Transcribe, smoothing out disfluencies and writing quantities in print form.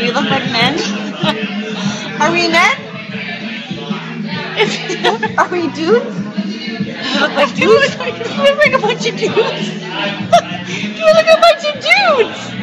Do we look like men? Are we men? Are we dudes? Do we look like dudes? You look like a bunch of dudes. You look like a bunch of dudes!